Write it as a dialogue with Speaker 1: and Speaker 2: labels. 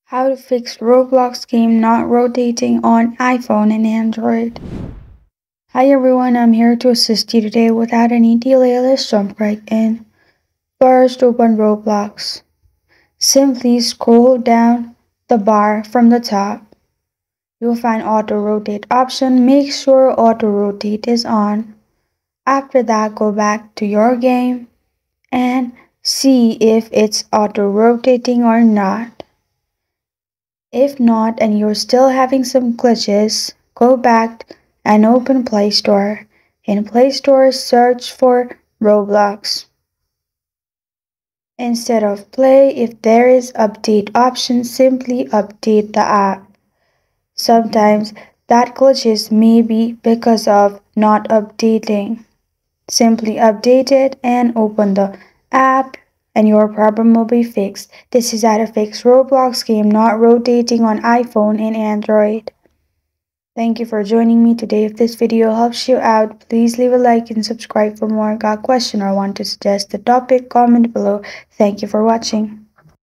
Speaker 1: How to fix Roblox game not rotating on iPhone and Android. Hi everyone, I'm here to assist you today. Without any delay, let's jump right in. First, open Roblox. Simply scroll down the bar from the top. You'll find auto rotate option. Make sure auto rotate is on. After that, go back to your game and see if it's auto rotating or not. If not and you're still having some glitches, go back and open Play Store. In Play Store, search for Roblox. Instead of play, if there is update option, simply update the app. Sometimes that glitches may be because of not updating. Simply update it and open the app and your problem will be fixed. This is how to fix Roblox game not rotating on iPhone and Android. Thank you for joining me today. If this video helps you out, please leave a like and subscribe for more. Got a question or want to suggest a topic? Comment below. Thank you for watching.